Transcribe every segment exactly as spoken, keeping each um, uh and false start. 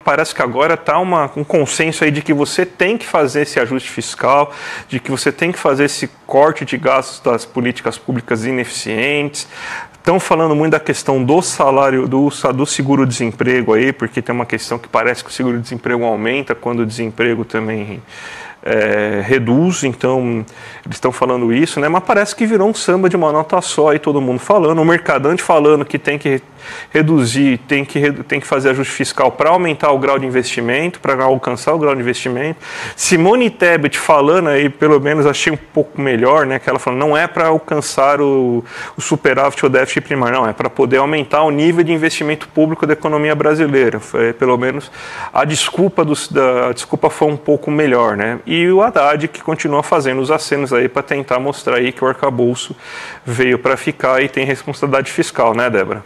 parece que agora está um consenso aí de que você tem que fazer esse ajuste fiscal, de que você tem que fazer esse corte de gastos das políticas públicas ineficientes. Estão falando muito da questão do salário, do, do seguro-desemprego aí, porque tem uma questão que parece que o seguro-desemprego aumenta quando o desemprego também é, reduz, então eles estão falando isso, né? Mas parece que virou um samba de uma nota só aí, todo mundo falando, o Mercadante falando que tem que reduzir, tem que, tem que fazer ajuste fiscal para aumentar o grau de investimento, para alcançar o grau de investimento. Simone Tebet falando aí, pelo menos achei um pouco melhor, né? Que ela falou, não é para alcançar o, o superávit ou déficit primário, não, é para poder aumentar o nível de investimento público da economia brasileira. Foi, pelo menos a desculpa, dos, da, a desculpa foi um pouco melhor, né? E o Haddad que continua fazendo os acenos aí para tentar mostrar aí que o arcabouço veio para ficar e tem responsabilidade fiscal, né, Débora?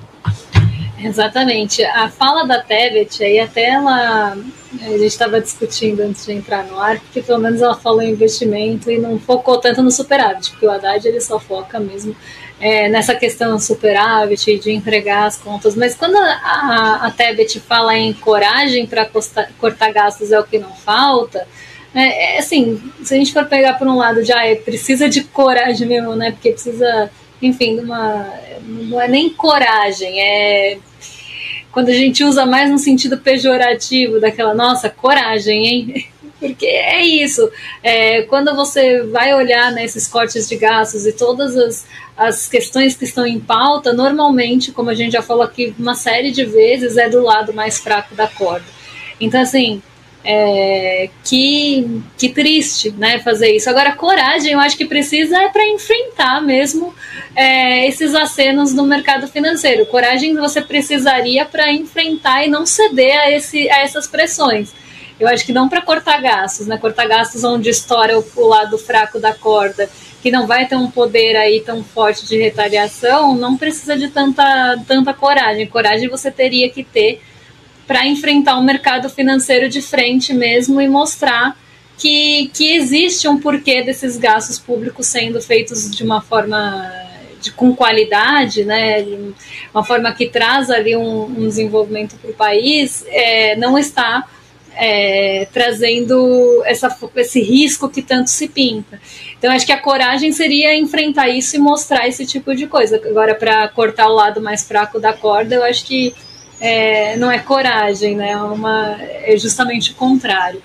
Exatamente. A fala da Tebet, aí até ela, a gente estava discutindo antes de entrar no ar, porque pelo menos ela falou em investimento e não focou tanto no superávit, porque o Haddad ele só foca mesmo é, nessa questão do superávit, de entregar as contas. Mas quando a, a, a Tebet fala em coragem para cortar gastos é o que não falta, é, é assim, se a gente for pegar por um lado de, ah, precisa de coragem mesmo, né, porque precisa... Enfim, numa, não é nem coragem, é quando a gente usa mais no sentido pejorativo, daquela, nossa, coragem, hein? Porque é isso, é, quando você vai olhar nesses cortes de gastos e todas as, as questões que estão em pauta, normalmente, como a gente já falou aqui uma série de vezes, é do lado mais fraco da corda. Então, assim... É, que, que triste, né, fazer isso. Agora, coragem, eu acho que precisa é para enfrentar mesmo é, esses acenos no mercado financeiro. Coragem você precisaria para enfrentar e não ceder a, esse, a essas pressões. Eu acho que não para cortar gastos, né, cortar gastos onde estoura o, o lado fraco da corda, que não vai ter um poder aí tão forte de retaliação, não precisa de tanta, tanta coragem. Coragem você teria que ter para enfrentar o mercado financeiro de frente mesmo e mostrar que, que existe um porquê desses gastos públicos sendo feitos de uma forma de, com qualidade, né, de uma forma que traz ali um, um desenvolvimento para o país, é, não está é, trazendo essa, esse risco que tanto se pinta. Então, acho que a coragem seria enfrentar isso e mostrar esse tipo de coisa. Agora, para cortar o lado mais fraco da corda, eu acho que É, não é coragem, né? É, uma, é justamente o contrário.